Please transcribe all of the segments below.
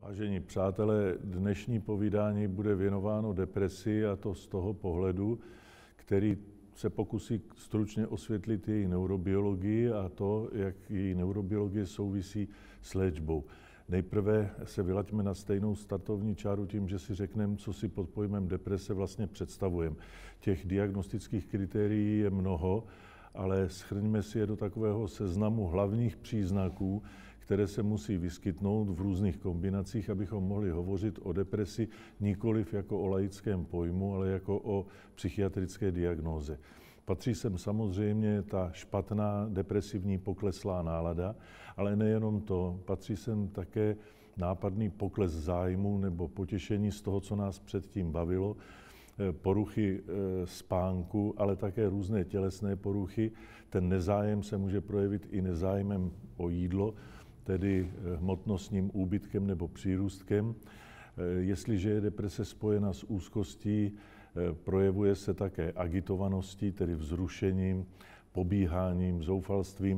Vážení přátelé, dnešní povídání bude věnováno depresi, a to z toho pohledu, který se pokusí stručně osvětlit její neurobiologii a to, jak její neurobiologie souvisí s léčbou. Nejprve se vylaďme na stejnou startovní čáru tím, že si řekneme, co si pod pojmem deprese vlastně představujeme. Těch diagnostických kritérií je mnoho, ale shrňme si je do takového seznamu hlavních příznaků, které se musí vyskytnout v různých kombinacích, abychom mohli hovořit o depresi nikoliv jako o laickém pojmu, ale jako o psychiatrické diagnóze. Patří sem samozřejmě ta špatná, depresivní, pokleslá nálada, ale nejenom to, patří sem také nápadný pokles zájmu nebo potěšení z toho, co nás předtím bavilo, poruchy spánku, ale také různé tělesné poruchy. Ten nezájem se může projevit i nezájmem o jídlo, tedy hmotnostním úbytkem nebo přírůstkem. Jestliže je deprese spojena s úzkostí, projevuje se také agitovaností, tedy vzrušením, pobíháním, zoufalstvím.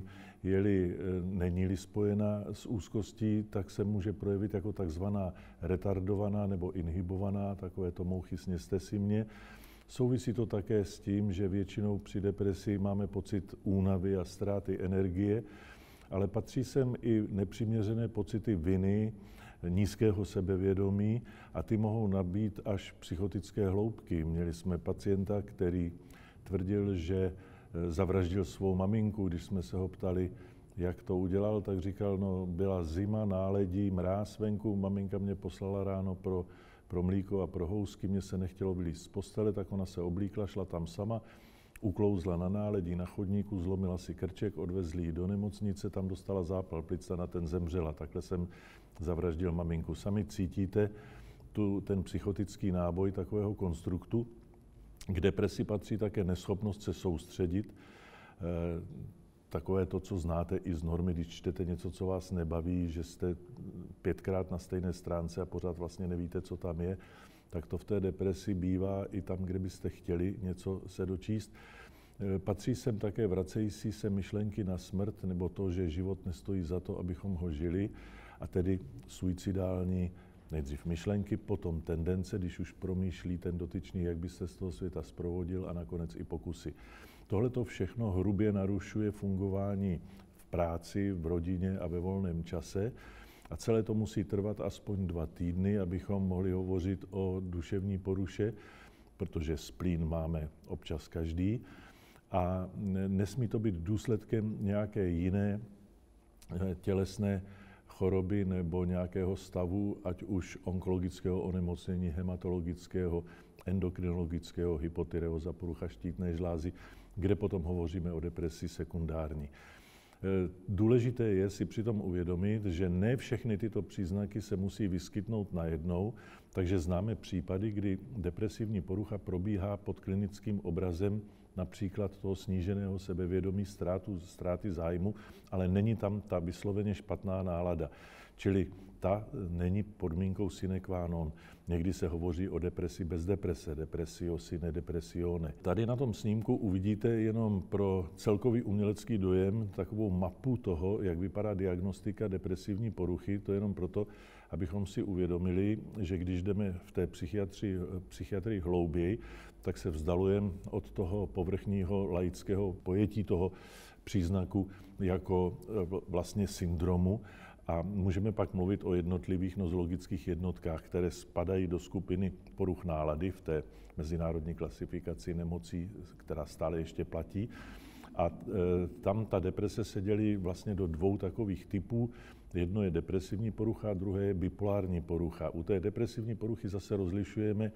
Není-li spojena s úzkostí, tak se může projevit jako takzvaná retardovaná nebo inhibovaná, takové to mouchy sněste si mě. Souvisí to také s tím, že většinou při depresi máme pocit únavy a ztráty energie, ale patří sem i nepřiměřené pocity viny, nízkého sebevědomí a ty mohou nabít až psychotické hloubky. Měli jsme pacienta, který tvrdil, že zavraždil svou maminku. Když jsme se ho ptali, jak to udělal, tak říkal, no byla zima, náledí, mráz venku, maminka mě poslala ráno pro mlíko a pro housky, mně se nechtělo vylízt z postele, tak ona se oblíkla, šla tam sama, uklouzla na náledí na chodníku, zlomila si krček, odvezli ji do nemocnice, tam dostala zápal plic a na ten zemřela. Takhle jsem zavraždil maminku. Sami cítíte ten psychotický náboj takového konstruktu. K depresi patří také neschopnost se soustředit. Takové to, co znáte i z normy, když čtete něco, co vás nebaví, že jste 5krát na stejné stránce a pořád vlastně nevíte, co tam je, tak to v té depresi bývá i tam, kde byste chtěli něco se dočíst. Patří sem také vracející se myšlenky na smrt, nebo to, že život nestojí za to, abychom ho žili, a tedy suicidální nejdřív myšlenky, potom tendence, když už promýšlí ten dotyčný, jak by se z toho světa zprovodil, a nakonec i pokusy. Tohle to všechno hrubě narušuje fungování v práci, v rodině a ve volném čase. A celé to musí trvat aspoň 2 týdny, abychom mohli hovořit o duševní poruše, protože splín máme občas každý. A nesmí to být důsledkem nějaké jiné tělesné choroby nebo nějakého stavu, ať už onkologického onemocnění, hematologického, endokrinologického, hypotyreóza, porucha štítné žlázy, kde potom hovoříme o depresi sekundární. Důležité je si přitom uvědomit, že ne všechny tyto příznaky se musí vyskytnout najednou, takže známe případy, kdy depresivní porucha probíhá pod klinickým obrazem například toho sníženého sebevědomí, ztráty zájmu, ale není tam ta vysloveně špatná nálada. Čili ta není podmínkou sine qua non. Někdy se hovoří o depresi bez deprese, depressio sine depressione. Tady na tom snímku uvidíte jenom pro celkový umělecký dojem takovou mapu toho, jak vypadá diagnostika depresivní poruchy. To jenom proto, abychom si uvědomili, že když jdeme v té psychiatrii hlouběji, tak se vzdalujeme od toho povrchního laického pojetí toho příznaku jako vlastně syndromu. A můžeme pak mluvit o jednotlivých nozologických jednotkách, které spadají do skupiny poruch nálady v té mezinárodní klasifikaci nemocí, která stále ještě platí. A tam ta deprese se dělí vlastně do 2 takových typů. Jedno je depresivní porucha, druhé je bipolární porucha. U té depresivní poruchy zase rozlišujeme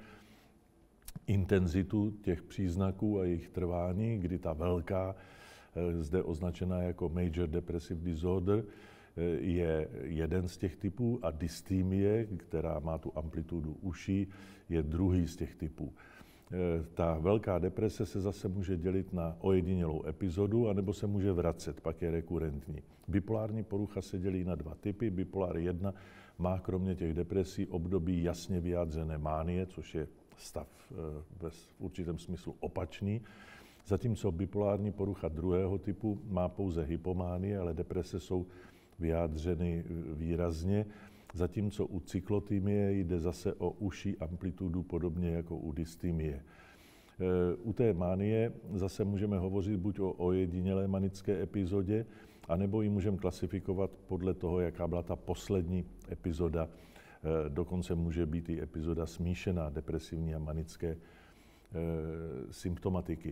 intenzitu těch příznaků a jejich trvání, kdy ta velká, zde označená jako Major Depressive Disorder, je jeden z těch typů a dystymie, která má tu amplitudu uší, je druhý z těch typů. Ta velká deprese se zase může dělit na ojedinělou epizodu, anebo se může vracet, pak je rekurentní. Bipolární porucha se dělí na 2 typy. Bipolar 1 má kromě těch depresí období jasně vyjádřené mánie, což je stav v určitém smyslu opačný, zatímco bipolární porucha 2. typu má pouze hypománie, ale deprese jsou vyjádřeny výrazně. zatímco u cyklotymie jde zase o užší amplitudu, podobně jako u dystymie. U té manie zase můžeme hovořit buď o ojedinělé manické epizodě, anebo ji můžeme klasifikovat podle toho, jaká byla ta poslední epizoda. Dokonce může být i epizoda smíšená depresivní a manické symptomatiky.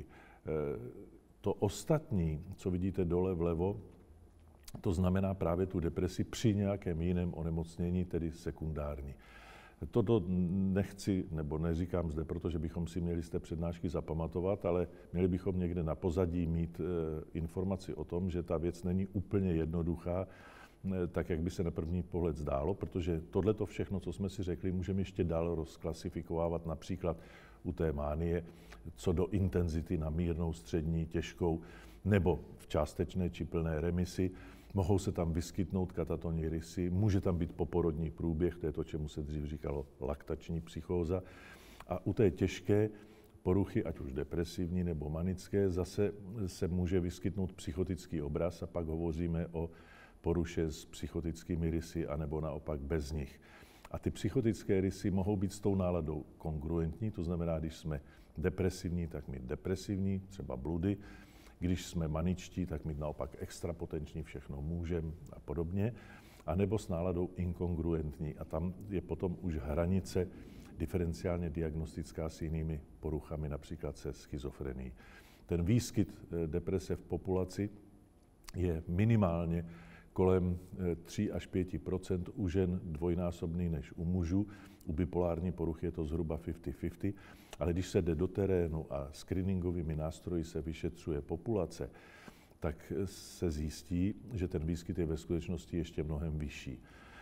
To ostatní, co vidíte dole vlevo, to znamená právě tu depresi při nějakém jiném onemocnění, tedy sekundární. Toto nechci, nebo neříkám zde, protože bychom si měli z té přednášky zapamatovat, ale měli bychom někde na pozadí mít informaci o tom, že ta věc není úplně jednoduchá, tak, jak by se na první pohled zdálo, protože tohleto všechno, co jsme si řekli, můžeme ještě dál rozklasifikovávat například u té mánie, co do intenzity na mírnou, střední, těžkou, nebo v částečné či plné remisi. Mohou se tam vyskytnout katatonní rysy, může tam být poporodní průběh, to je to, čemu se dřív říkalo laktační psychóza. A u té těžké poruchy, ať už depresivní nebo manické, zase se může vyskytnout psychotický obraz a pak hovoříme o poruše s psychotickými rysy, anebo naopak bez nich. A ty psychotické rysy mohou být s tou náladou kongruentní, to znamená, když jsme depresivní, tak mít depresivní, třeba bludy. Když jsme maničtí, tak mít naopak extrapotenční, všechno můžem a podobně. A nebo s náladou inkongruentní. A tam je potom už hranice diferenciálně diagnostická s jinými poruchami, například se schizofrenií. Ten výskyt deprese v populaci je minimálně kolem 3 až 5% u žen dvojnásobný než u mužů. U bipolární poruchy je to zhruba 50-50, ale když se jde do terénu a screeningovými nástroji se vyšetřuje populace, tak se zjistí, že ten výskyt je ve skutečnosti ještě mnohem vyšší.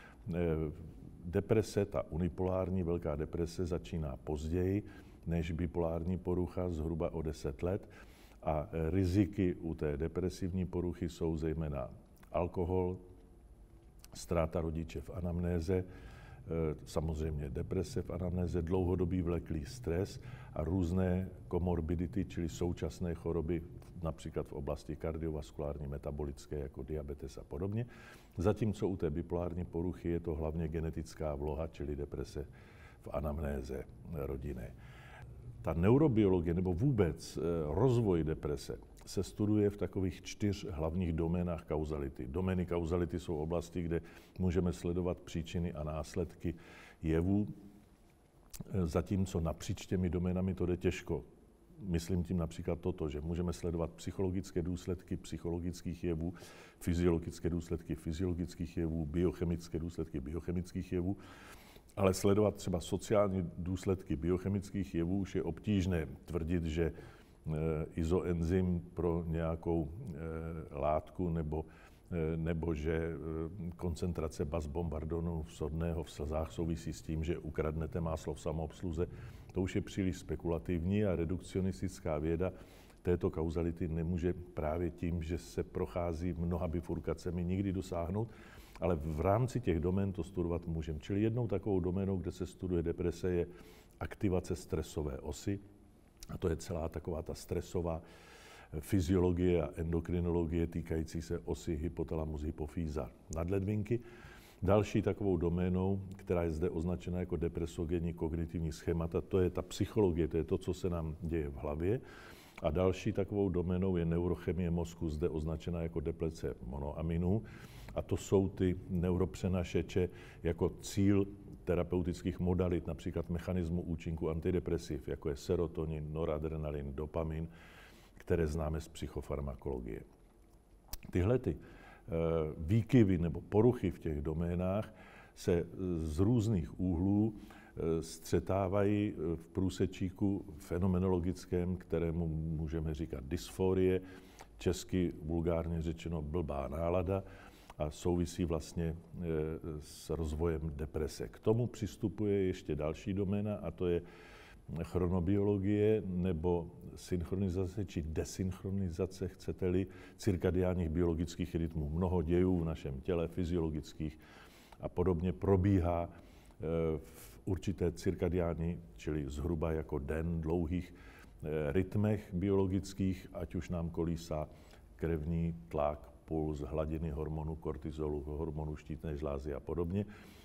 Deprese, ta unipolární velká deprese, začíná později než bipolární porucha, zhruba o 10 let. A riziky u té depresivní poruchy jsou zejména alkohol, ztráta rodiče v anamnéze, samozřejmě deprese v anamnéze, dlouhodobý vleklý stres a různé komorbidity, čili současné choroby, například v oblasti kardiovaskulární, metabolické, jako diabetes a podobně. Zatímco u té bipolární poruchy je to hlavně genetická vloha, čili deprese v anamnéze rodinné. Ta neurobiologie nebo vůbec rozvoj deprese se studuje v takových 4 hlavních doménách kauzality. Domény kauzality jsou oblasti, kde můžeme sledovat příčiny a následky jevů, zatímco napříč těmi doménami to jde těžko. Myslím tím například toto, že můžeme sledovat psychologické důsledky psychologických jevů, fyziologické důsledky fyziologických jevů, biochemické důsledky biochemických jevů, ale sledovat třeba sociální důsledky biochemických jevů už je obtížné. Tvrdit, že izoenzym pro nějakou látku nebo že koncentrace bazbombardonu sodného v slzách souvisí s tím, že ukradnete máslo v samoobsluze, to už je příliš spekulativní a redukcionistická věda této kauzality nemůže právě tím, že se prochází mnoha bifurkacemi, nikdy dosáhnout, ale v rámci těch domén to studovat můžeme. Čili jednou takovou doménou, kde se studuje deprese, je aktivace stresové osy, a to je celá taková ta stresová fyziologie a endokrinologie týkající se osy hypotalamus hypofýza nadledvinky. Další takovou doménou, která je zde označena jako depresogenní kognitivní schémata, to je ta psychologie, to je to, co se nám děje v hlavě. A další takovou doménou je neurochemie mozku, zde označená jako deplece monoaminů. A to jsou ty neuropřenašeče jako cíl terapeutických modalit, například mechanismu účinku antidepresiv, jako je serotonin, noradrenalin, dopamin, které známe z psychofarmakologie. Tyhle výkyvy nebo poruchy v těch doménách se z různých úhlů střetávají v průsečíku fenomenologickém, kterému můžeme říkat dysforie, česky vulgárně řečeno blbá nálada, a souvisí vlastně s rozvojem deprese. K tomu přistupuje ještě další doména, a to je chronobiologie nebo synchronizace či desynchronizace, chcete-li, cirkadiálních biologických rytmů. Mnoho dějů v našem těle, fyziologických a podobně probíhá v určité cirkadiální, čili zhruba jako den dlouhých rytmech biologických, ať už nám kolísá krevní tlak, puls, hladiny hormonu kortizolu, hormonu štítné žlázy a podobně.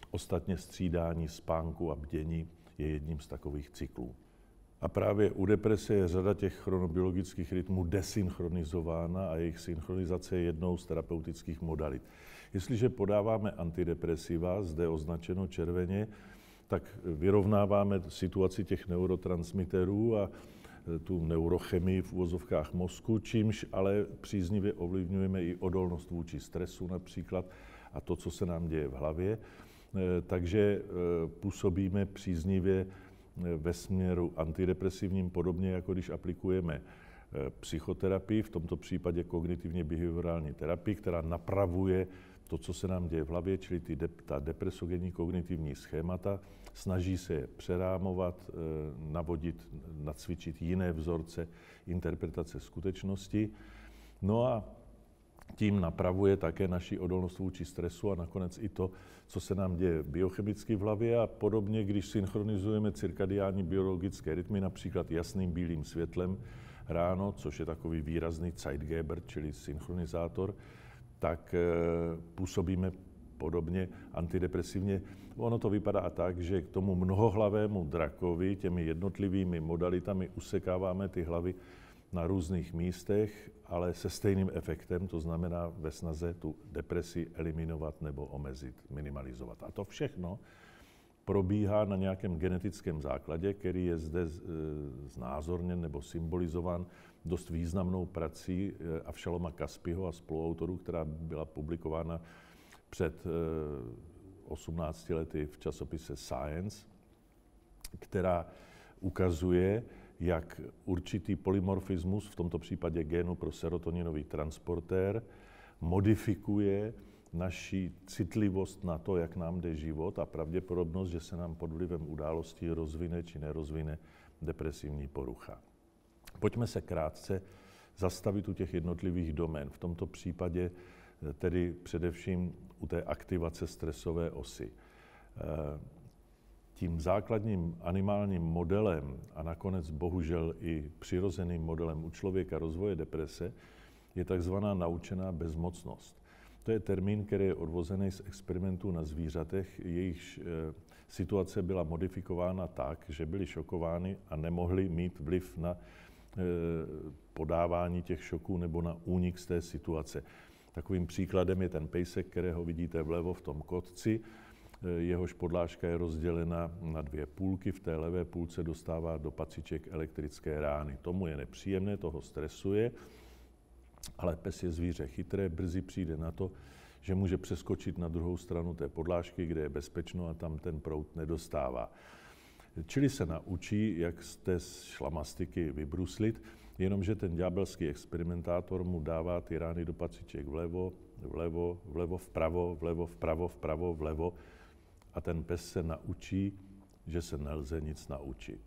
Ostatně střídání spánku a bdění je jedním z takových cyklů. A právě u deprese je řada těch chronobiologických rytmů desynchronizována a jejich synchronizace je jednou z terapeutických modalit. Jestliže podáváme antidepresiva, zde označeno červeně, tak vyrovnáváme situaci těch neurotransmiterů a tu neurochemii v uvozovkách mozku, čímž ale příznivě ovlivňujeme i odolnost vůči stresu například a to, co se nám děje v hlavě. Takže působíme příznivě ve směru antidepresivním, podobně jako když aplikujeme psychoterapii, v tomto případě kognitivně behaviorální terapii, která napravuje to, co se nám děje v hlavě, čili ta depresogenní kognitivní schémata, snaží se je přerámovat, navodit, nacvičit jiné vzorce interpretace skutečnosti. No a tím napravuje také naši odolnost vůči stresu a nakonec i to, co se nám děje biochemicky v hlavě a podobně, když synchronizujeme cirkadiální biologické rytmy, například jasným bílým světlem ráno, což je takový výrazný Zeitgeber, čili synchronizátor, tak působíme podobně antidepresivně. Ono to vypadá tak, že k tomu mnohohlavému drakovi těmi jednotlivými modalitami usekáváme ty hlavy na různých místech, ale se stejným efektem, to znamená ve snaze tu depresi eliminovat nebo omezit, minimalizovat. A to všechno probíhá na nějakém genetickém základě, který je zde znázorněn nebo symbolizován dost významnou prací Avšaloma Kaspiho a spoluautorů, která byla publikována před 18 lety v časopise Science, která ukazuje, jak určitý polymorfismus, v tomto případě génu pro serotoninový transportér, modifikuje naši citlivost na to, jak nám jde život a pravděpodobnost, že se nám pod vlivem událostí rozvine či nerozvine depresivní porucha. Pojďme se krátce zastavit u těch jednotlivých domén. V tomto případě tedy především u té aktivace stresové osy. Tím základním animálním modelem a nakonec bohužel i přirozeným modelem u člověka rozvoje deprese je takzvaná naučená bezmocnost. To je termín, který je odvozený z experimentů na zvířatech, jejichž situace byla modifikována tak, že byly šokovány a nemohly mít vliv na podávání těch šoků nebo na únik z té situace. Takovým příkladem je ten pejsek, kterého vidíte vlevo v tom kotci. Jehož podlážka je rozdělena na dvě půlky. V té levé půlce dostává do paciček elektrické rány. Tomu je nepříjemné, toho stresuje, ale pes je zvíře chytré, brzy přijde na to, že může přeskočit na druhou stranu té podlážky, kde je bezpečno a tam ten proud nedostává. Čili se naučí, jak z té šlamastiky vybruslit, jenomže ten ďábelský experimentátor mu dává ty rány do paciček vlevo, vpravo, vlevo, vpravo, vpravo, vlevo a ten pes se naučí, že se nelze nic naučit.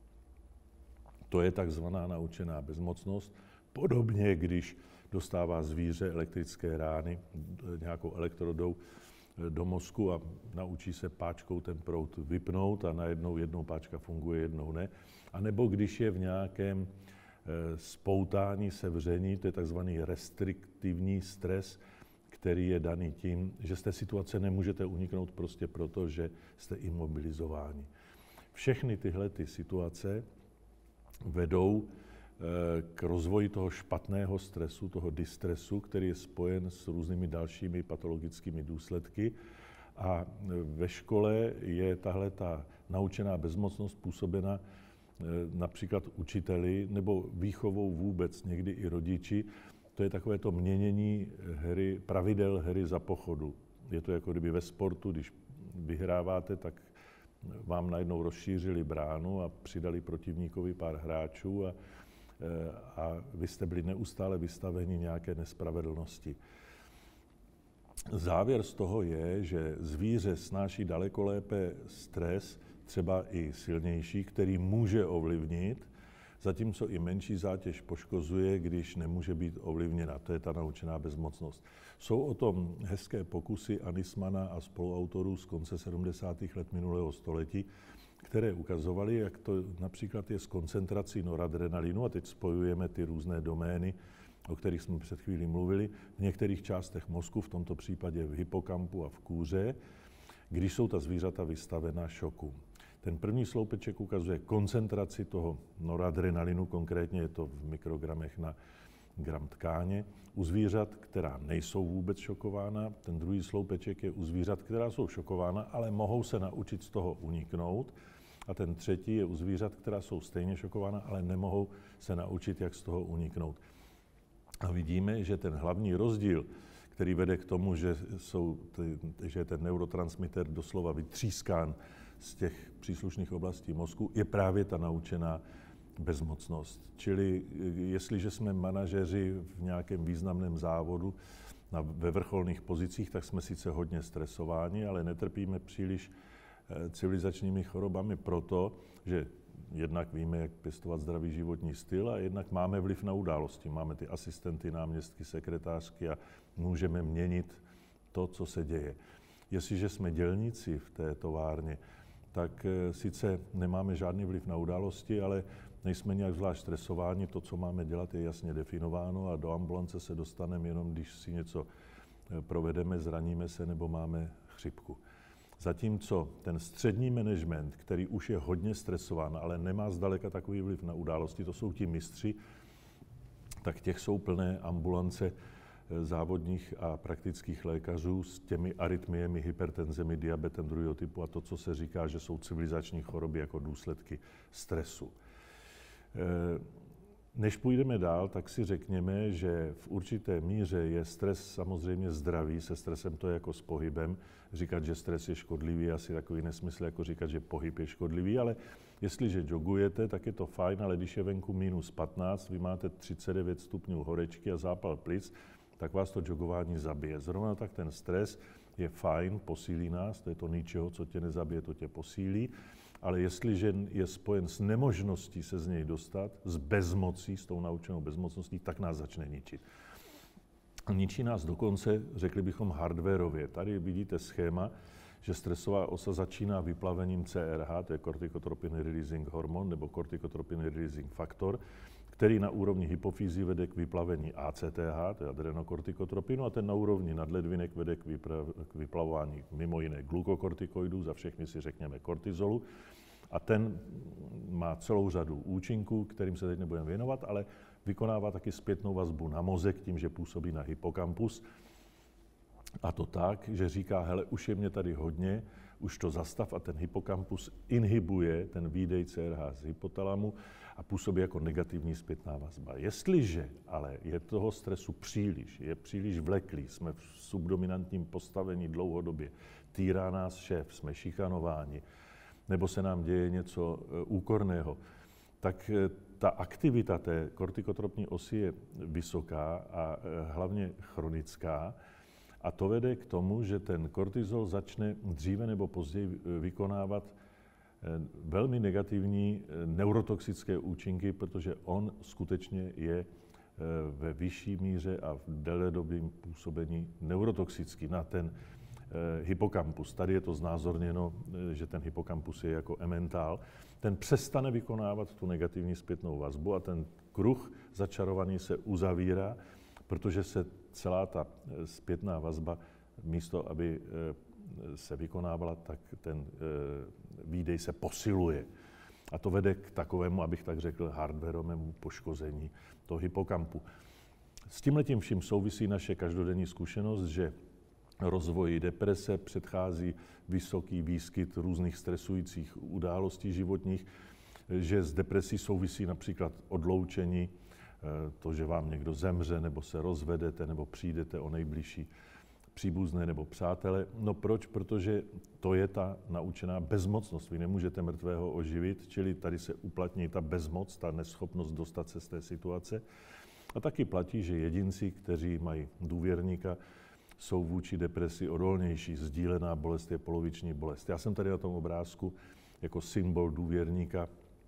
To je takzvaná naučená bezmocnost. Podobně, když dostává zvíře elektrické rány nějakou elektrodou do mozku a naučí se páčkou ten proud vypnout a najednou jednou páčka funguje, jednou ne. A nebo když je v nějakém spoutání, sevření, to je takzvaný restriktivní stres, který je daný tím, že z té situace nemůžete uniknout prostě proto, že jste imobilizováni. Všechny tyhle ty situace vedou k rozvoji toho špatného stresu, toho distresu, který je spojen s různými dalšími patologickými důsledky. A ve škole je tahle ta naučená bezmocnost působena například učiteli nebo výchovou vůbec, někdy i rodiči. To je takové to měnění pravidel hry za pochodu. Je to jako kdyby ve sportu, když vyhráváte, tak vám najednou rozšířili bránu a přidali protivníkovi pár hráčů a vy jste byli neustále vystaveni nějaké nespravedlnosti. Závěr z toho je, že zvíře snáší daleko lépe stres, třeba i silnější, který může ovlivnit, zatímco i menší zátěž poškozuje, když nemůže být ovlivněna. To je ta naučená bezmocnost. Jsou o tom hezké pokusy Anismana a spoluautorů z konce 70. let minulého století, které ukazovaly, jak to například je s koncentrací noradrenalinu, a teď spojujeme ty různé domény, o kterých jsme před chvílí mluvili, v některých částech mozku, v tomto případě v hypokampu a v kůře, když jsou ta zvířata vystavena šoku. Ten první sloupeček ukazuje koncentraci toho noradrenalinu, konkrétně je to v mikrogramech na gram tkáně, u zvířat, která nejsou vůbec šokována. Ten druhý sloupeček je u zvířat, která jsou šokována, ale mohou se naučit z toho uniknout. A ten třetí je u zvířat, která jsou stejně šokována, ale nemohou se naučit, jak z toho uniknout. A vidíme, že ten hlavní rozdíl, který vede k tomu, že je ten neurotransmiter doslova vytřískán z těch příslušných oblastí mozku, je právě ta naučená bezmocnost. Čili jestliže jsme manažeři v nějakém významném závodu ve vrcholných pozicích, tak jsme sice hodně stresováni, ale netrpíme příliš civilizačními chorobami proto, že jednak víme, jak pěstovat zdravý životní styl a jednak máme vliv na události. Máme ty asistenty, náměstky, sekretářky a můžeme měnit to, co se děje. Jestliže jsme dělníci v té továrně, tak sice nemáme žádný vliv na události, ale nejsme nějak zvlášť stresováni, to, co máme dělat, je jasně definováno a do ambulance se dostaneme jenom, když si něco provedeme, zraníme se nebo máme chřipku. Zatímco ten střední management, který už je hodně stresován, ale nemá zdaleka takový vliv na události, to jsou ti mistři, tak těch jsou plné ambulance závodních a praktických lékařů s těmi arytmiemi, hypertenzemi, diabetem druhého typu a to, co se říká, že jsou civilizační choroby jako důsledky stresu. Než půjdeme dál, tak si řekněme, že v určité míře je stres samozřejmě zdravý, se stresem to je jako s pohybem. Říkat, že stres je škodlivý, je asi takový nesmysl, jako říkat, že pohyb je škodlivý, ale jestliže jogujete, tak je to fajn, ale když je venku minus 15, vy máte 39 stupňů horečky a zápal plic, tak vás to jogování zabije. Zrovna tak ten stres je fajn, posílí nás, to je to ničeho, co tě nezabije, to tě posílí, ale jestliže je spojen s nemožností se z něj dostat, s bezmocí, s tou naučenou bezmocností, tak nás začne ničit. Ničí nás dokonce, řekli bychom, hardwarově. Tady vidíte schéma, že stresová osa začíná vyplavením CRH, to je corticotropin releasing hormon nebo corticotropin releasing faktor, který na úrovni hypofýzy vede k vyplavení ACTH, to je adrenokortikotropinu, a ten na úrovni nadledvinek vede k vyplavování mimo jiné glukokortikoidů, za všechny si řekněme kortizolu. A ten má celou řadu účinků, kterým se teď nebudeme věnovat, ale vykonává taky zpětnou vazbu na mozek tím, že působí na hypokampus. A to tak, že říká, hele, už je mě tady hodně, už to zastav a ten hypokampus inhibuje ten výdej CRH z hypotalamu a působí jako negativní zpětná vazba. Jestliže ale je toho stresu příliš, je příliš vleklý, jsme v subdominantním postavení dlouhodobě, týrá nás šéf, jsme šikanováni, nebo se nám děje něco úkorného, tak ta aktivita té kortikotropní osy je vysoká a hlavně chronická a to vede k tomu, že ten kortizol začne dříve nebo později vykonávat velmi negativní neurotoxické účinky, protože on skutečně je ve vyšší míře a v déledobém působení neurotoxický na ten hypokampus. Tady je to znázorněno, že ten hypokampus je jako emmentál. Ten přestane vykonávat tu negativní zpětnou vazbu a ten kruh začarovaný se uzavírá, protože se celá ta zpětná vazba, místo aby se vykonávala, tak ten výdej se posiluje. A to vede k takovému, abych tak řekl, hardwarovému poškození toho hypokampu. S tímhletím vším souvisí naše každodenní zkušenost, že rozvoji deprese předchází vysoký výskyt různých stresujících událostí životních, že s depresí souvisí například odloučení, to, že vám někdo zemře, nebo se rozvedete, nebo přijdete o nejbližší příbuzné nebo přátele. No proč? Protože to je ta naučená bezmocnost. Vy nemůžete mrtvého oživit, čili tady se uplatní ta bezmoc, ta neschopnost dostat se z té situace. A taky platí, že jedinci, kteří mají důvěrníka, jsou vůči depresi odolnější. Sdílená bolest je poloviční bolest. Já jsem tady na tom obrázku jako symbol důvěrníka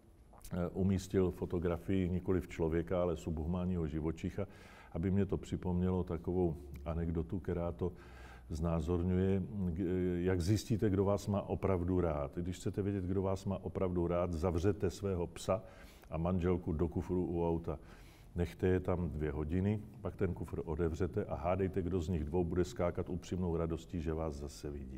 umístil fotografii nikoliv člověka, ale subhumánního živočicha, aby mě to připomnělo takovou anekdotu, která to znázorňuje. Jak zjistíte, kdo vás má opravdu rád? Když chcete vědět, kdo vás má opravdu rád, zavřete svého psa a manželku do kufru u auta. Nechte je tam 2 hodiny, pak ten kufr otevřete a hádejte, kdo z nich dvou bude skákat upřímnou radostí, že vás zase vidí.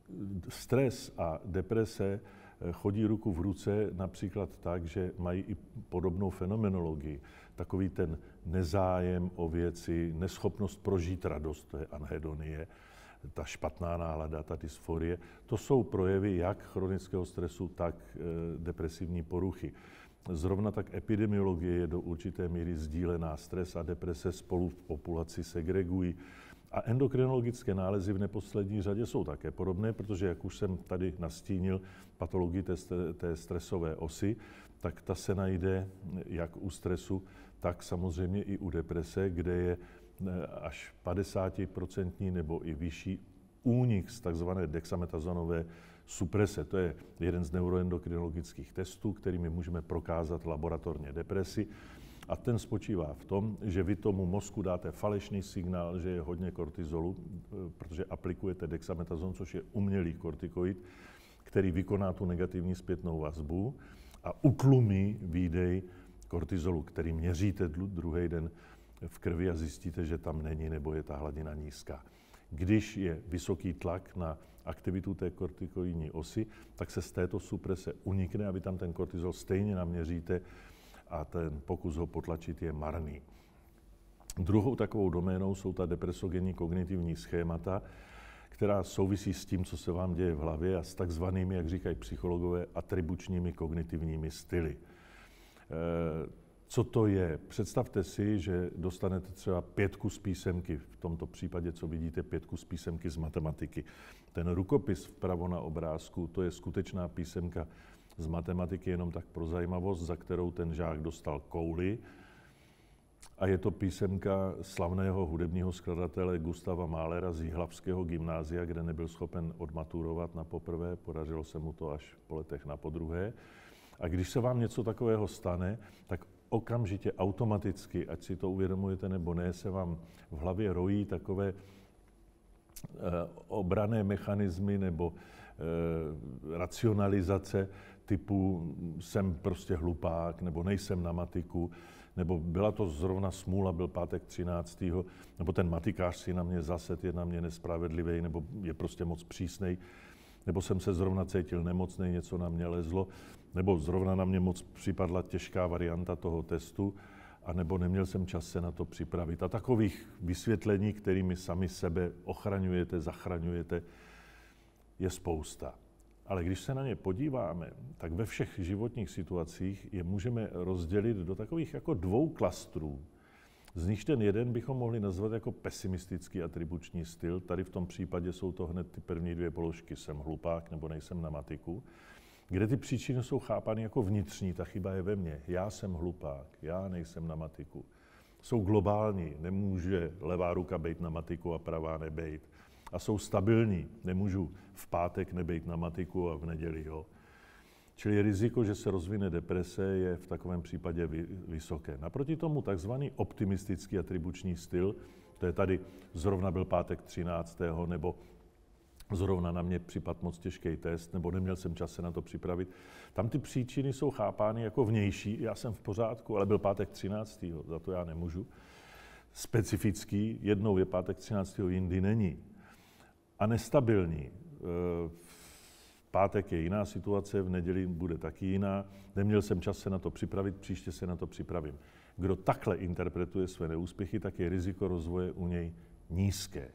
Stres a deprese chodí ruku v ruce například tak, že mají i podobnou fenomenologii. Takový ten nezájem o věci, neschopnost prožít radost, to je anhedonie, ta špatná nálada, ta dysforie. To jsou projevy jak chronického stresu, tak depresivní poruchy. Zrovna tak epidemiologie je do určité míry sdílená. Stres a deprese spolu v populaci segregují. A endokrinologické nálezy v neposlední řadě jsou také podobné, protože, jak už jsem tady nastínil, patologii té stresové osy, tak ta se najde jak u stresu, tak samozřejmě i u deprese, kde je až 50% nebo i vyšší únik z takzvané dexametazonové suprese. To je jeden z neuroendokrinologických testů, kterými můžeme prokázat laboratorně depresi. A ten spočívá v tom, že vy tomu mozku dáte falešný signál, že je hodně kortizolu, protože aplikujete dexametazon, což je umělý kortikoid, který vykoná tu negativní zpětnou vazbu a utlumí výdej kortizolu, který měříte druhý den v krvi a zjistíte, že tam není nebo je ta hladina nízká. Když je vysoký tlak na aktivitu té kortikoidní osy, tak se z této suprese unikne a vy tam ten kortizol stejně naměříte a ten pokus ho potlačit je marný. Druhou takovou doménou jsou ta depresogenní kognitivní schémata, která souvisí s tím, co se vám děje v hlavě a s takzvanými, jak říkají psychologové, atribučními kognitivními styly. Co to je? Představte si, že dostanete třeba 5 z písemky, v tomto případě, co vidíte, 5 z písemky z matematiky. Ten rukopis vpravo na obrázku, to je skutečná písemka z matematiky, jenom tak pro zajímavost, za kterou ten žák dostal kouli. A je to písemka slavného hudebního skladatele Gustava Mahlera z Jihlavského gymnázia, kde nebyl schopen odmaturovat na poprvé, podařilo se mu to až po letech na podruhé. A když se vám něco takového stane, tak okamžitě, automaticky, ať si to uvědomujete nebo ne, se vám v hlavě rojí takové obranné mechanismy nebo racionalizace typu jsem prostě hlupák, nebo nejsem na matiku, nebo byla to zrovna smůla, byl pátek 13. nebo ten matikář si na mě zased, je na mě nespravedlivý, nebo je prostě moc přísnej, nebo jsem se zrovna cítil nemocnej, něco na mě lezlo, nebo zrovna na mě moc připadla těžká varianta toho testu, a nebo neměl jsem čas se na to připravit. A takových vysvětlení, kterými sami sebe ochraňujete, zachraňujete, je spousta. Ale když se na ně podíváme, tak ve všech životních situacích je můžeme rozdělit do takových jako 2 klastrů. Z nich ten jeden bychom mohli nazvat jako pesimistický atribuční styl. Tady v tom případě jsou to hned ty první 2 položky, jsem hlupák nebo nejsem na matiku, kde ty příčiny jsou chápány jako vnitřní, ta chyba je ve mně. Já jsem hlupák, já nejsem na matiku. Jsou globální, nemůže levá ruka být na matiku a pravá nebejt. A jsou stabilní, nemůžu v pátek nebejt na matiku a v neděli jo. Čili riziko, že se rozvine deprese, je v takovém případě vysoké. Naproti tomu takzvaný optimistický atribuční styl, to je tady zrovna byl pátek 13. nebo zrovna na mě připadl moc těžký test, nebo neměl jsem čas se na to připravit. Tam ty příčiny jsou chápány jako vnější, já jsem v pořádku, ale byl pátek 13. za to já nemůžu. Specifický, jednou je pátek 13. jindy není. A nestabilní. V pátek je jiná situace, v neděli bude taky jiná. Neměl jsem čas se na to připravit, příště se na to připravím. Kdo takhle interpretuje své neúspěchy, tak je riziko rozvoje u něj nízké.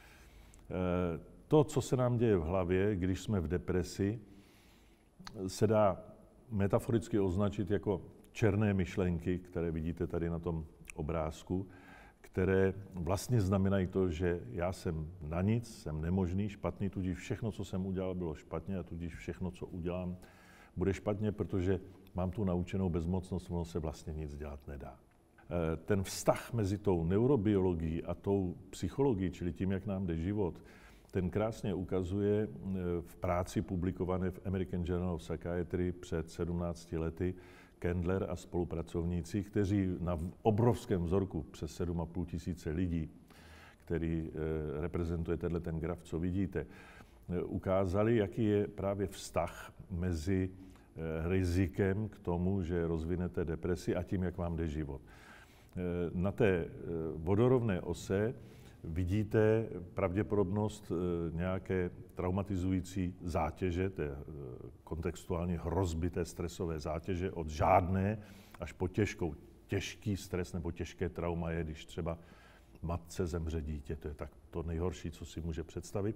To, co se nám děje v hlavě, když jsme v depresi, se dá metaforicky označit jako černé myšlenky, které vidíte tady na tom obrázku, které vlastně znamenají to, že já jsem na nic, jsem nemožný, špatný, tudíž všechno, co jsem udělal, bylo špatně a tudíž všechno, co udělám, bude špatně, protože mám tu naučenou bezmocnost, ono se vlastně nic dělat nedá. Ten vztah mezi tou neurobiologií a tou psychologií, čili tím, jak nám jde život, ten krásně ukazuje v práci publikované v American Journal of Psychiatry před 17 lety Kendler a spolupracovníci, kteří na obrovském vzorku přes 7,5 tisíce lidí, který reprezentuje ten graf, co vidíte, ukázali, jaký je právě vztah mezi rizikem k tomu, že rozvinete depresi a tím, jak vám jde život. Na té vodorovné ose vidíte pravděpodobnost nějaké traumatizující zátěže, té kontextuálně hrozby té stresové zátěže od žádné až po těžkou. Těžký stres nebo těžké trauma je, když třeba matce zemře dítě, to je tak to nejhorší, co si může představit.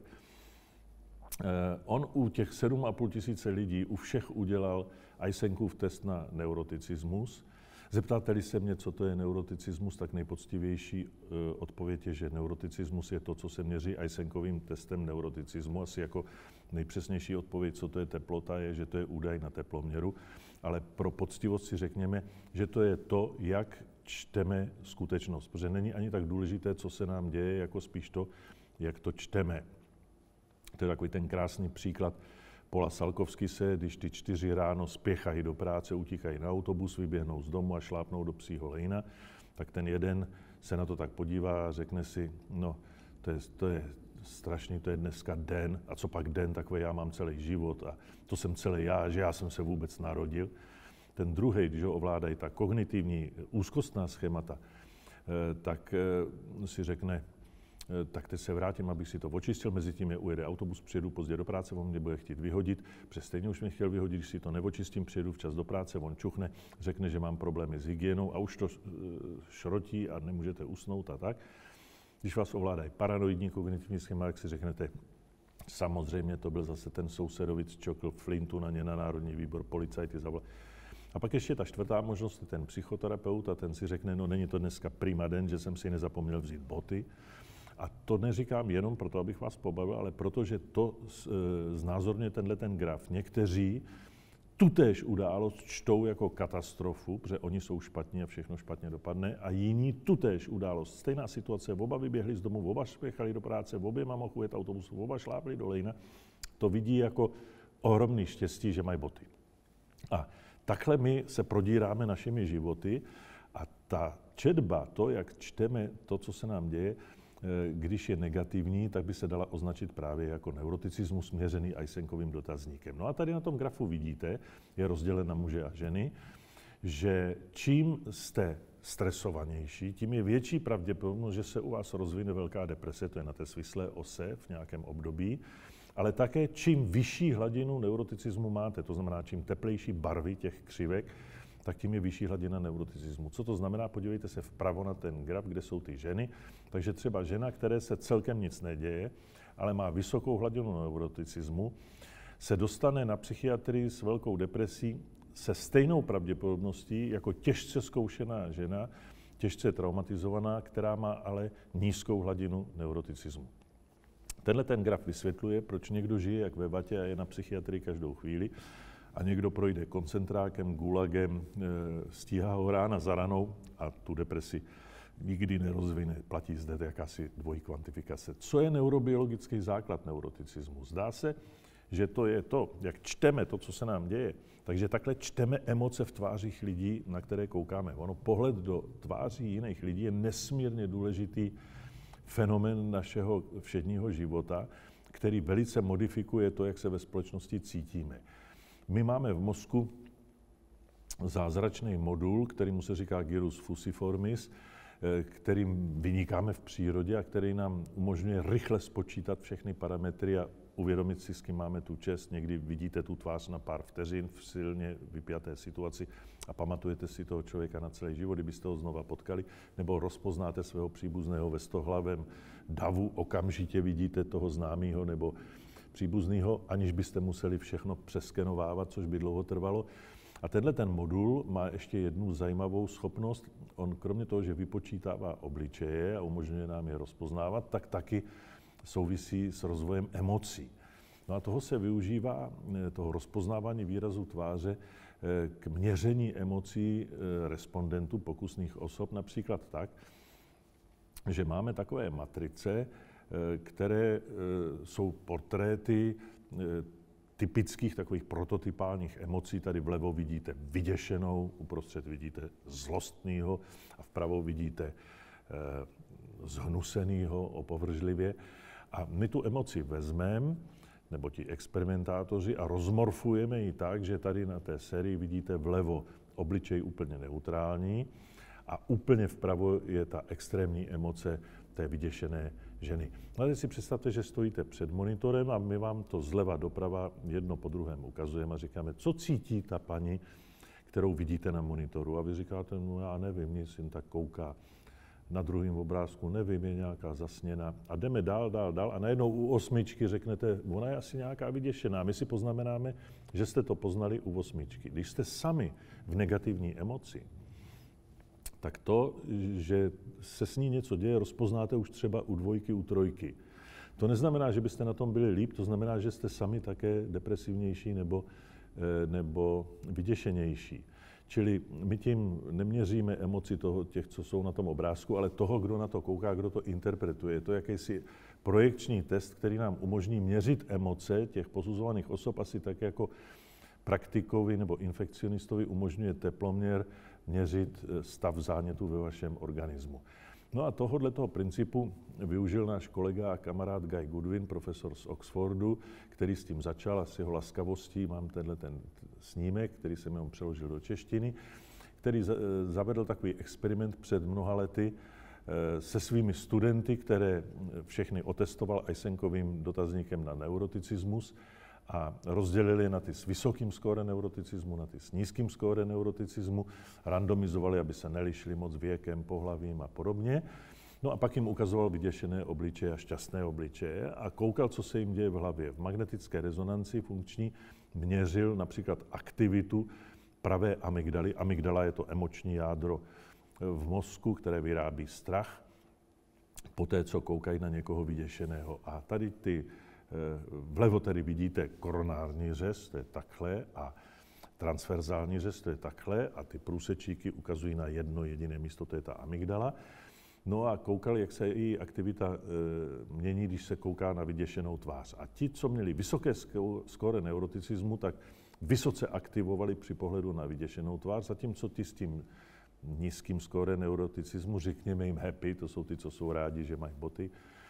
On u těch 7,5 tisíce lidí u všech udělal Eysenkův test na neuroticismus. Zeptáte-li se mě, co to je neuroticismus, tak nejpoctivější odpověď je, že neuroticismus je to, co se měří Eysenkovým testem neuroticismu. Asi jako nejpřesnější odpověď, co to je teplota, je, že to je údaj na teploměru. Ale pro poctivost si řekněme, že to je to, jak čteme skutečnost. Protože není ani tak důležité, co se nám děje, jako spíš to, jak to čteme. To je takový ten krásný příklad Pola Salkovskise, když ty 4 ráno spěchají do práce, utíkají na autobus, vyběhnou z domu a šlápnou do psího lejna, tak ten jeden se na to tak podívá a řekne si, no, to je strašný, to je dneska den, a co pak den, takový já mám celý život a to jsem celý já, že já jsem se vůbec narodil. Ten druhý, když ho ovládají ta kognitivní úzkostná schémata, tak si řekne, tak teď se vrátím, abych si to očistil, mezi tím je ujede autobus, přijedu pozdě do práce, on mě bude chtít vyhodit, přes stejně už mě chtěl vyhodit, když si to neočistím, přijedu včas do práce, on čuchne, řekne, že mám problémy s hygienou a už to šrotí a nemůžete usnout a tak. Když vás ovládají paranoidní kognitivní schéma, jak si řeknete, samozřejmě to byl zase ten sousedovic, čokl Flintu na ně na Národní výbor, policajty zavolal. A pak ještě ta čtvrtá možnost je ten psychoterapeut a ten si řekne, no není to dneska prima den, že jsem si nezapomněl vzít boty. A to neříkám jenom proto, abych vás pobavil, ale protože to znázorňuje ten graf. Někteří tutéž událost čtou jako katastrofu, protože oni jsou špatní a všechno špatně dopadne, a jiní tutéž událost. Stejná situace, oba vyběhli z domu, oba spěchali do práce, oběma mohl ujet autobus, oba šlápli do lejna. To vidí jako ohromný štěstí, že mají boty. A takhle my se prodíráme našimi životy a ta četba, to, jak čteme to, co se nám děje, když je negativní, tak by se dala označit právě jako neuroticismus měřený Eysenkovým dotazníkem. No a tady na tom grafu vidíte, je rozdělen na muže a ženy, že čím jste stresovanější, tím je větší pravděpodobnost, že se u vás rozvine velká deprese, to je na té svislé ose v nějakém období, ale také čím vyšší hladinu neuroticismu máte, to znamená čím teplejší barvy těch křivek, tak tím je vyšší hladina neuroticismu. Co to znamená? Podívejte se vpravo na ten graf, kde jsou ty ženy. Takže třeba žena, které se celkem nic neděje, ale má vysokou hladinu neuroticismu, se dostane na psychiatrii s velkou depresí se stejnou pravděpodobností jako těžce zkoušená žena, těžce traumatizovaná, která má ale nízkou hladinu neuroticismu. Tenhle ten graf vysvětluje, proč někdo žije jak ve vatě a je na psychiatrii každou chvíli, a někdo projde koncentrákem, gulagem, stíhá ho rána za ranou a tu depresi nikdy nerozvine. Platí zde jakási dvojí kvantifikace. Co je neurobiologický základ neuroticismu? Zdá se, že to je to, jak čteme to, co se nám děje. Takže takhle čteme emoce v tvářích lidí, na které koukáme. Ono pohled do tváří jiných lidí je nesmírně důležitý fenomén našeho všedního života, který velice modifikuje to, jak se ve společnosti cítíme. My máme v mozku zázračný modul, kterýmu se říká gyrus fusiformis, kterým vynikáme v přírodě a který nám umožňuje rychle spočítat všechny parametry a uvědomit si, s kým máme tu čest. Někdy vidíte tu tvář na pár vteřin v silně vypjaté situaci a pamatujete si toho člověka na celý život, kdybyste ho znova potkali, nebo rozpoznáte svého příbuzného ve stohlavém davu, okamžitě vidíte toho známého nebo příbuznýho, aniž byste museli všechno přeskenovávat, což by dlouho trvalo. A tenhle ten modul má ještě jednu zajímavou schopnost. On kromě toho, že vypočítává obličeje a umožňuje nám je rozpoznávat, tak taky souvisí s rozvojem emocí. No a toho se využívá, toho rozpoznávání výrazu tváře, k měření emocí respondentů, pokusných osob, například tak, že máme takové matrice, které jsou portréty typických takových prototypálních emocí. Tady vlevo vidíte vyděšenou, uprostřed vidíte zlostnýho a vpravo vidíte zhnusenýho, opovržlivě. A my tu emoci vezmeme, nebo ti experimentátoři, a rozmorfujeme ji tak, že tady na té sérii vidíte vlevo obličej úplně neutrální a úplně vpravo je ta extrémní emoce té vyděšené ženy. No a teď si představte, že stojíte před monitorem a my vám to zleva doprava jedno po druhém ukazujeme a říkáme, co cítí ta paní, kterou vidíte na monitoru. A vy říkáte, no já nevím, nic, jen tak kouká. Na druhém obrázku nevím, je nějaká zasněna. A jdeme dál a najednou u 8 řeknete, ona je asi nějaká vyděšená. My si poznamenáme, že jste to poznali u 8. Když jste sami v negativní emoci, tak to, že se s ní něco děje, rozpoznáte už třeba u 2, u 3. To neznamená, že byste na tom byli líp, to znamená, že jste sami také depresivnější nebo vyděšenější. Čili my tím neměříme emoci těch, co jsou na tom obrázku, ale toho, kdo na to kouká, kdo to interpretuje. Je to jakýsi projekční test, který nám umožní měřit emoce těch posuzovaných osob, asi tak jako praktikovi nebo infekcionistovi umožňuje teploměr měřit stav zánětu ve vašem organismu. No a tohoto principu využil náš kolega a kamarád Guy Goodwin, profesor z Oxfordu, který s tím začal a s jeho laskavostí mám ten snímek, který jsem jenom přeložil do češtiny, který zavedl takový experiment před mnoha lety se svými studenty, které všechny otestoval Eysenkovým dotazníkem na neuroticismus a rozdělili na ty s vysokým skóre neuroticismu, na ty s nízkým skóre neuroticismu, randomizovali, aby se nelišili moc věkem, pohlavím a podobně. No a pak jim ukazoval vyděšené obličeje a šťastné obličeje a koukal, co se jim děje v hlavě. V magnetické rezonanci funkční měřil například aktivitu pravé amygdaly. Amygdala je to emoční jádro v mozku, které vyrábí strach, poté, co koukají na někoho vyděšeného. A tady vlevo tedy vidíte koronární řez, to je takhle, a transverzální řez, to je takhle, a ty průsečíky ukazují na jedno jediné místo, to je ta amygdala. No a koukali, jak se její aktivita mění, když se kouká na vyděšenou tvář. A ti, co měli vysoké skóre neuroticismu, tak vysoce aktivovali při pohledu na vyděšenou tvář, zatímco ti s tím nízkým skóre neuroticismu, řekněme jim happy, to jsou ty, co jsou rádi, že mají boty,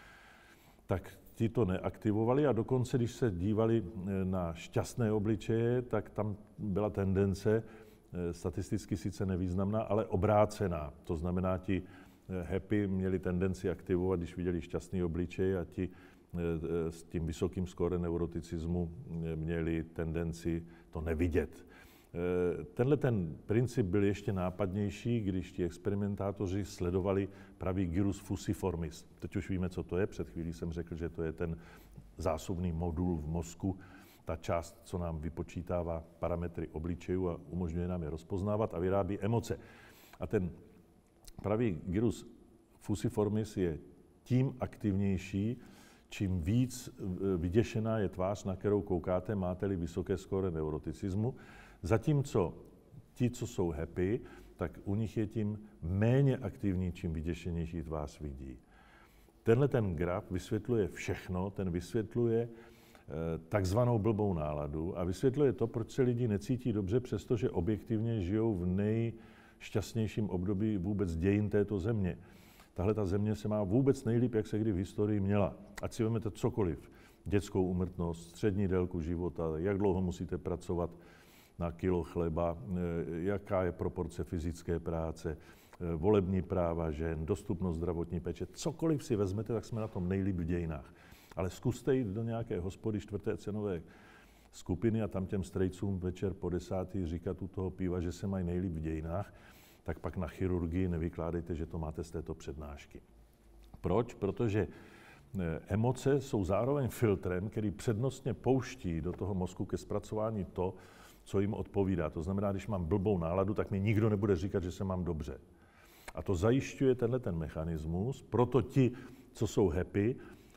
tak ti to neaktivovali a dokonce, když se dívali na šťastné obličeje, tak tam byla tendence, statisticky sice nevýznamná, ale obrácená. To znamená, ti happy měli tendenci aktivovat, když viděli šťastný obličej a ti s tím vysokým skóre neuroticismu měli tendenci to nevidět. Tenhle ten princip byl ještě nápadnější, když ti experimentátoři sledovali pravý gyrus fusiformis. Teď už víme, co to je. Před chvílí jsem řekl, že to je ten zásobný modul v mozku, ta část, co nám vypočítává parametry obličejů a umožňuje nám je rozpoznávat a vyrábí emoce. A ten pravý gyrus fusiformis je tím aktivnější, čím víc vyděšená je tvář, na kterou koukáte, máte-li vysoké skóre neuroticismu. Zatímco ti, co jsou happy, tak u nich je tím méně aktivní, čím vyděšenější tvář vidí. Tenhle ten graf vysvětluje všechno, ten vysvětluje takzvanou blbou náladu a vysvětluje to, proč se lidi necítí dobře, přestože objektivně žijou v nejšťastnějším období vůbec dějin této země. Tahle ta země se má vůbec nejlíp, jak se kdy v historii měla. Ať si vezmete cokoliv, dětskou úmrtnost, střední délku života, jak dlouho musíte pracovat na kilo chleba, jaká je proporce fyzické práce, volební práva žen, dostupnost zdravotní péče. Cokoliv si vezmete, tak jsme na tom nejlíp v dějinách. Ale zkuste jít do nějaké hospody 4. cenové skupiny a tam těm strejcům večer po 10. říkat u toho piva, že se mají nejlíp v dějinách, tak pak na chirurgii nevykládejte, že to máte z této přednášky. Proč? Protože emoce jsou zároveň filtrem, který přednostně pouští do toho mozku ke zpracování to, co jim odpovídá. To znamená, když mám blbou náladu, tak mi nikdo nebude říkat, že se mám dobře. A to zajišťuje tenhle ten mechanismus, proto ti, co jsou happy,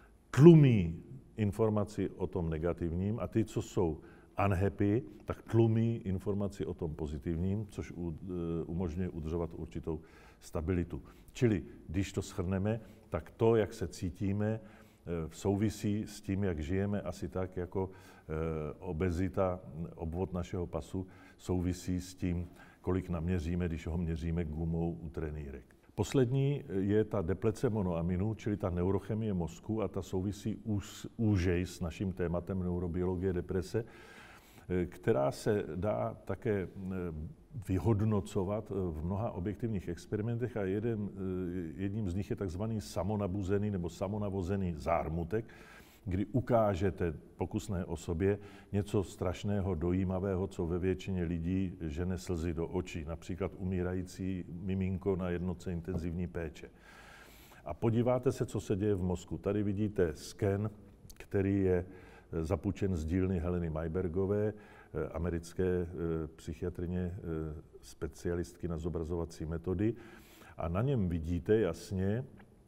tlumí informaci o tom negativním a ty, co jsou unhappy, tak tlumí informaci o tom pozitivním, což umožňuje udržovat určitou stabilitu. Čili, když to shrneme, tak to, jak se cítíme, souvisí s tím, jak žijeme, asi tak, jako obezita, obvod našeho pasu, souvisí s tím, kolik naměříme, když ho měříme gumou u trenýrek. Poslední je ta deplece monoaminů, čili ta neurochemie mozku a ta souvisí úžej s naším tématem neurobiologie deprese, která se dá také vyhodnocovat v mnoha objektivních experimentech a jedním z nich je takzvaný samonabuzený nebo samonavozený zármutek, kdy ukážete pokusné osobě něco strašného, dojímavého, co ve většině lidí žene slzy do očí, například umírající miminko na jednotce intenzivní péče. A podíváte se, co se děje v mozku. Tady vidíte sken, který je zapůjčen z dílny Heleny Maybergové, americké psychiatrině, specialistky na zobrazovací metody. A na něm vidíte jasně,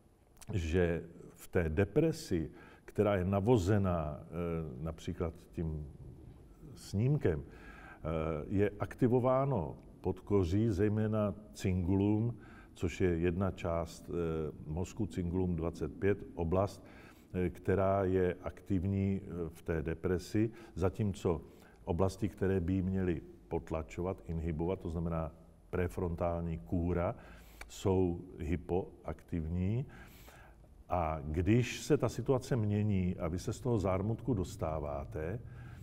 že v té depresi, která je navozená například tím snímkem, je aktivováno podkoří, zejména cingulum, což je jedna část mozku, cingulum 25, oblast, která je aktivní v té depresi, zatímco oblasti, které by ji měly potlačovat, inhibovat, to znamená prefrontální kůra, jsou hypoaktivní. A když se ta situace mění a vy se z toho zármutku dostáváte,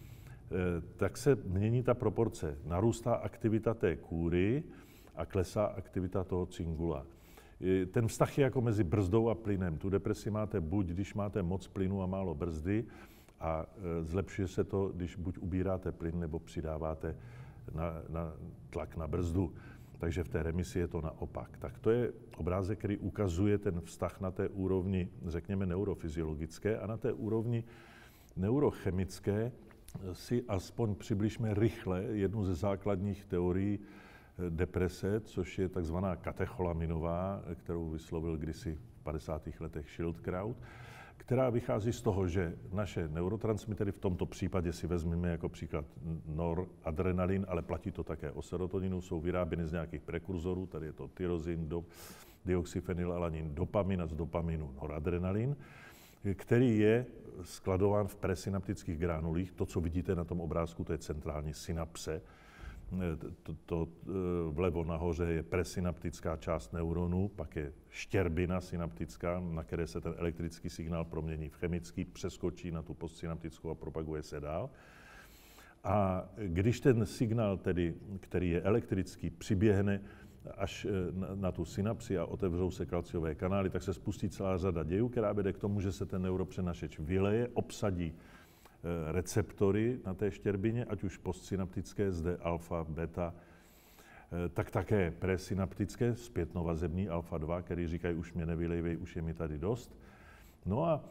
tak se mění ta proporce. Narůstá aktivita té kůry a klesá aktivita toho cingula. Ten vztah je jako mezi brzdou a plynem. Tu depresi máte buď, když máte moc plynu a málo brzdy, a zlepšuje se to, když buď ubíráte plyn, nebo přidáváte na tlak na brzdu. Takže v té remisi je to naopak. Tak to je obrázek, který ukazuje ten vztah na té úrovni, řekněme, neurofyziologické, a na té úrovni neurochemické si aspoň přibližme rychle jednu ze základních teorií deprese, což je takzvaná katecholaminová, kterou vyslovil kdysi v 50. letech Schildkraut, která vychází z toho, že naše neurotransmitery, v tomto případě si vezmeme jako příklad noradrenalin, ale platí to také o serotoninu, jsou vyráběny z nějakých prekurzorů, tady je to tyrozin, dioxyfenylalanin, dopamin a z dopaminu noradrenalin, který je skladován v presynaptických granulích. To, co vidíte na tom obrázku, to je centrální synapse. To vlevo nahoře je presynaptická část neuronů, pak je štěrbina synaptická, na které se ten elektrický signál promění v chemický, přeskočí na tu postsynaptickou a propaguje se dál. A když ten signál, tedy, který je elektrický, přiběhne až na tu synapsi a otevřou se kalciové kanály, tak se spustí celá řada dějů, která vede k tomu, že se ten neuropřenašeč vyleje, obsadí receptory na té štěrbině, ať už postsynaptické, zde alfa, beta, tak také presynaptické, zpětnovazební alfa 2, který říkají, už mě nevylejvej, už je mi tady dost. No a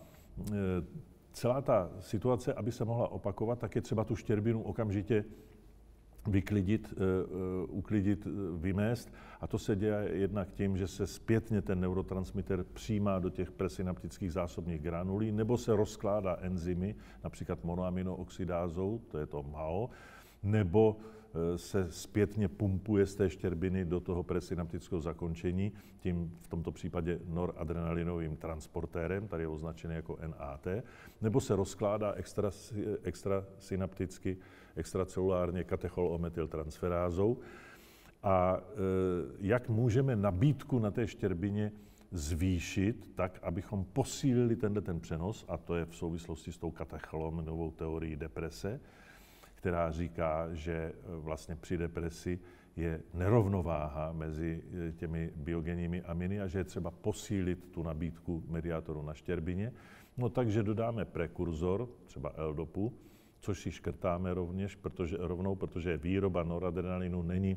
celá ta situace, aby se mohla opakovat, tak je třeba tu štěrbinu okamžitě vyklidit, uklidit, vymést. A to se děje jednak tím, že se zpětně ten neurotransmitter přijímá do těch presynaptických zásobních granulí, nebo se rozkládá enzymy, například monoaminooxidázou, to je to MAO, nebo se zpětně pumpuje z té štěrbiny do toho presynaptického zakončení, tím v tomto případě noradrenalinovým transportérem, tady je označený jako NAT, nebo se rozkládá extrasynapticky, extracelulárně katechol-O-metyltransferázou. A jak můžeme nabídku na té štěrbině zvýšit tak, abychom posílili ten přenos, a to je v souvislosti s tou katecholaminovou teorií deprese, která říká, že vlastně při depresi je nerovnováha mezi těmi biogenními aminy a že je třeba posílit tu nabídku mediátoru na štěrbině. No takže dodáme prekurzor, třeba L-dopu, což si škrtáme rovněž, protože výroba noradrenalinu není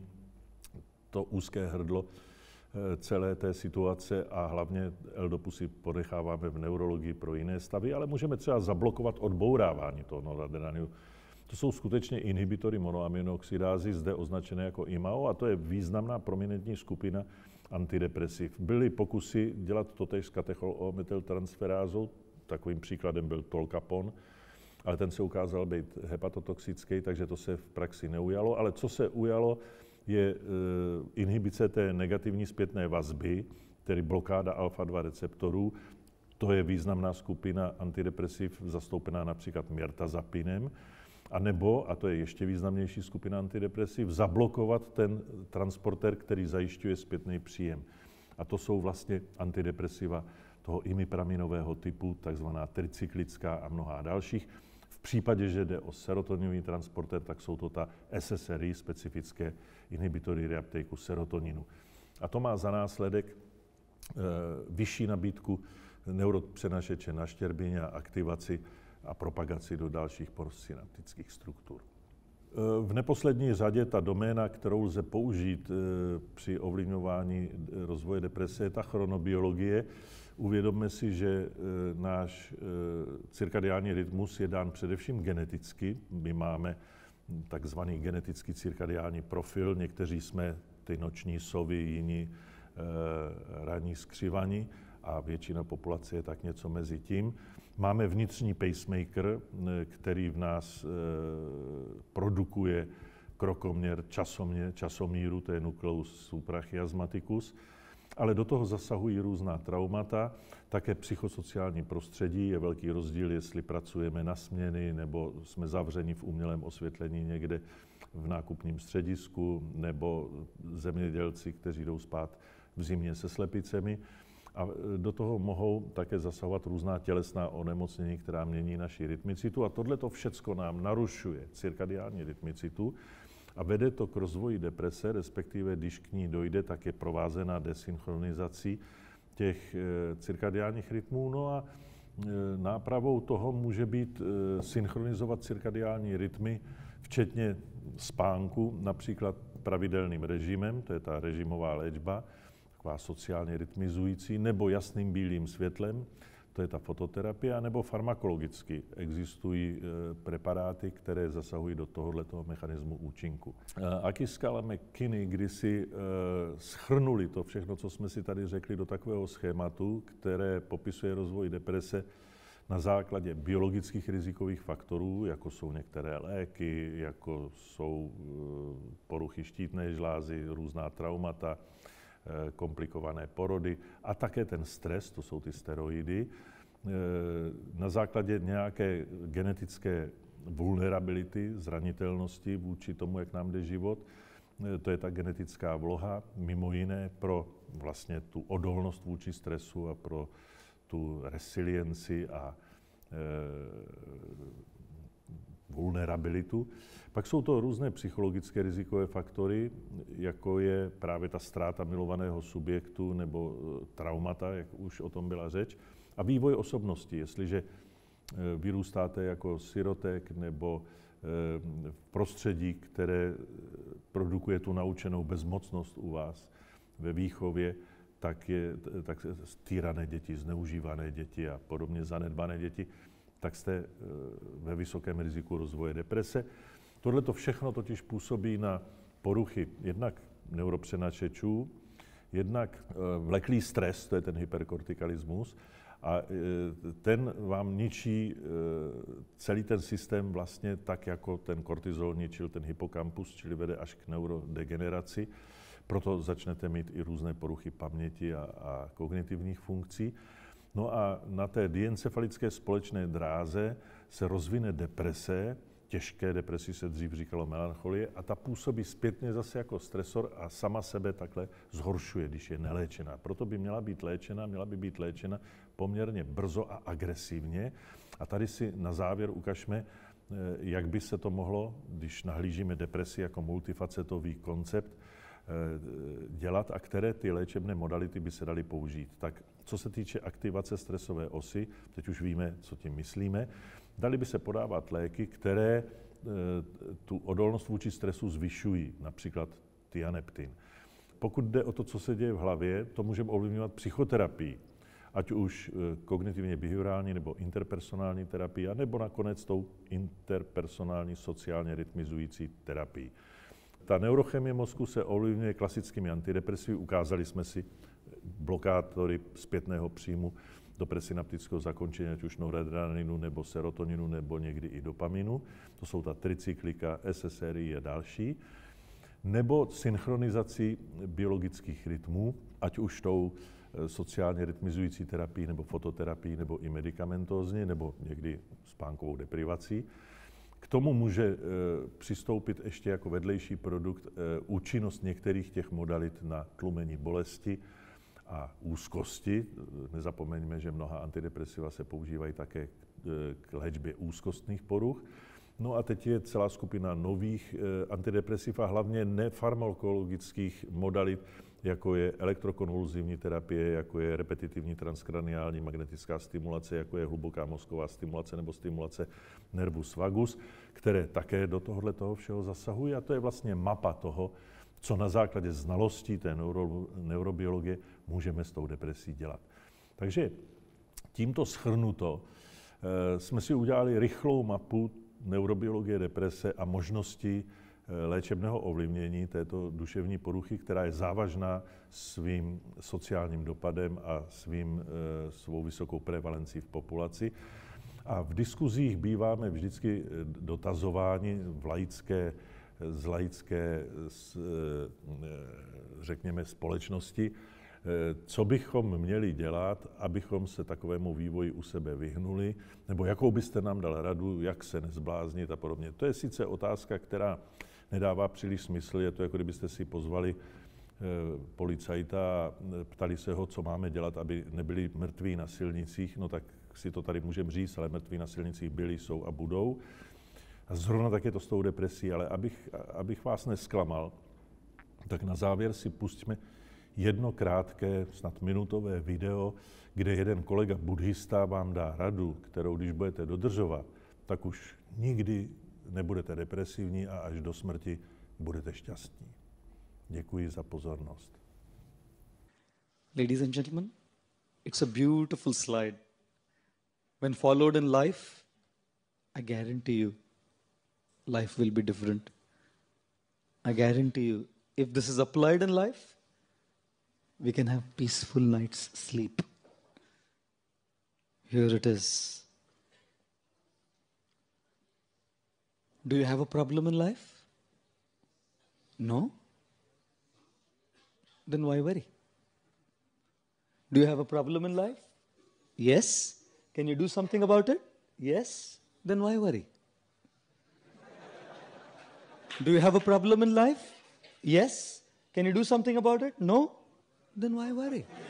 to úzké hrdlo celé té situace a hlavně L-dopu si ponecháváme v neurologii pro jiné stavy, ale můžeme třeba zablokovat odbourávání toho noradrenalinu. To jsou skutečně inhibitory monoaminooxidázy, zde označené jako IMAO, a to je významná prominentní skupina antidepresiv. Byly pokusy dělat totéž s katechol-O-metyltransferázou, takovým příkladem byl tolkapon, ale ten se ukázal být hepatotoxický, takže to se v praxi neujalo. Ale co se ujalo, je inhibice té negativní zpětné vazby, tedy blokáda alfa-2 receptorů. To je významná skupina antidepresiv, zastoupená například mirtazapinem. A nebo, a to je ještě významnější skupina antidepresiv, zablokovat ten transportér, který zajišťuje zpětný příjem. A to jsou vlastně antidepresiva toho imipraminového typu, takzvaná tricyklická a mnohá dalších. V případě, že jde o serotoninový transportér, tak jsou to ta SSRI, specifické inhibitory reuptakeu serotoninu. A to má za následek vyšší nabídku neuropřenašeče na štěrbině a aktivaci a propagaci do dalších postsynaptických struktur. V neposlední řadě ta doména, kterou lze použít při ovlivňování rozvoje deprese, je ta chronobiologie. Uvědomme si, že náš cirkadiální rytmus je dán především geneticky. My máme takzvaný genetický cirkadiální profil. Někteří jsme ty noční sovy, jiní ranní skřivani a většina populace je tak něco mezi tím. Máme vnitřní pacemaker, který v nás produkuje krokoměr, časomíru, to je nucleus suprachiasmaticus, ale do toho zasahují různá traumata, také psychosociální prostředí. Je velký rozdíl, jestli pracujeme na směny, nebo jsme zavřeni v umělém osvětlení někde v nákupním středisku, nebo zemědělci, kteří jdou spát v zimě se slepicemi. A do toho mohou také zasahovat různá tělesná onemocnění, která mění naši rytmicitu. A tohleto všecko nám narušuje cirkadiální rytmicitu a vede to k rozvoji deprese, respektive když k ní dojde, tak je provázená desynchronizací těch cirkadiálních rytmů. No a nápravou toho může být synchronizovat cirkadiální rytmy, včetně spánku, například pravidelným režimem, to je ta režimová léčba, taková sociálně rytmizující, nebo jasným bílým světlem, to je ta fototerapie, nebo farmakologicky existují preparáty, které zasahují do tohoto mechanismu účinku. Akiskal a McKinney kdysi shrnuli to všechno, co jsme si tady řekli, do takového schématu, které popisuje rozvoj deprese na základě biologických rizikových faktorů, jako jsou některé léky, jako jsou poruchy štítné žlázy, různá traumata, komplikované porody a také ten stres, to jsou ty steroidy, na základě nějaké genetické vulnerability, zranitelnosti vůči tomu, jak nám jde život. To je ta genetická vloha, mimo jiné pro vlastně tu odolnost vůči stresu a pro tu resilienci a vulnerabilitu. Pak jsou to různé psychologické rizikové faktory, jako je právě ta ztráta milovaného subjektu nebo traumata, jak už o tom byla řeč, a vývoj osobnosti. Jestliže vyrůstáte jako sirotek nebo v prostředí, které produkuje tu naučenou bezmocnost u vás ve výchově, tak týrané děti, zneužívané děti a podobně zanedbané děti, tak jste ve vysokém riziku rozvoje deprese. Tohle to všechno totiž působí na poruchy jednak neuropřenašečů, jednak vleklý stres, to je ten hyperkortikalismus, a ten vám ničí celý ten systém vlastně tak, jako ten kortizol ničil ten hypokampus, čili vede až k neurodegeneraci. Proto začnete mít i různé poruchy paměti a kognitivních funkcí. No a na té diencefalické společné dráze se rozvine deprese, těžké depresi se dřív říkalo melancholie, a ta působí zpětně zase jako stresor a sama sebe takhle zhoršuje, když je neléčená. Proto by měla být léčena poměrně brzo a agresivně. A tady si na závěr ukažme, jak by se to mohlo, když nahlížíme depresi jako multifacetový koncept, dělat a které ty léčebné modality by se daly použít. Tak co se týče aktivace stresové osy, teď už víme, co tím myslíme, daly by se podávat léky, které tu odolnost vůči stresu zvyšují, například tianeptin. Pokud jde o to, co se děje v hlavě, to můžeme ovlivňovat psychoterapii, ať už kognitivně behaviorální nebo interpersonální terapii, nebo nakonec tou interpersonální sociálně rytmizující terapii. Ta neurochemie mozku se ovlivňuje klasickými antidepresivy. Ukázali jsme si blokátory zpětného příjmu do presynaptického zakončení, ať už noradrenalinu, nebo serotoninu, nebo někdy i dopaminu. To jsou ta tricyklika, SSRI a další. Nebo synchronizaci biologických rytmů, ať už tou sociálně rytmizující terapii, nebo fototerapii, nebo i medicamentózně, nebo někdy spánkovou deprivací. K tomu může přistoupit ještě jako vedlejší produkt účinnost některých těch modalit na tlumení bolesti a úzkosti. Nezapomeňme, že mnoha antidepresiva se používají také k léčbě úzkostných poruch. No a teď je celá skupina nových antidepresiv a hlavně nefarmakologických modalit, jako je elektrokonvulzivní terapie, jako je repetitivní transkraniální magnetická stimulace, jako je hluboká mozková stimulace nebo stimulace nervus vagus, které také do toho všeho zasahují. A to je vlastně mapa toho, co na základě znalostí té neurobiologie můžeme s tou depresí dělat. Takže tímto shrnuto jsme si udělali rychlou mapu neurobiologie deprese a možnosti léčebného ovlivnění této duševní poruchy, která je závažná svým sociálním dopadem a svou vysokou prevalencí v populaci. A v diskuzích býváme vždycky dotazováni z laické, řekněme, společnosti, co bychom měli dělat, abychom se takovému vývoji u sebe vyhnuli, nebo jakou byste nám dal radu, jak se nezbláznit a podobně. To je sice otázka, která nedává příliš smysl, je to jako kdybyste si pozvali policajta a ptali se ho, co máme dělat, aby nebyli mrtví na silnicích, no tak si to tady můžeme říct, ale mrtví na silnicích byli, jsou a budou. A zrovna tak je to s tou depresí, ale abych vás nesklamal, tak na závěr si pustíme jedno krátké, snad minutové video, kde jeden kolega buddhista vám dá radu, kterou když budete dodržovat, tak už nikdy nebudete depresivní a až do smrti budete šťastní. Děkuji za pozornost. Ladies and gentlemen, it's a beautiful slide. When followed in life, I guarantee you, life will be different. I guarantee you, if this is applied in life, we can have peaceful night's sleep. Here it is. Do you have a problem in life? No? Then why worry? Do you have a problem in life? Yes. Can you do something about it? Yes. Then why worry? Do you have a problem in life? Yes. Can you do something about it? No? Then why worry?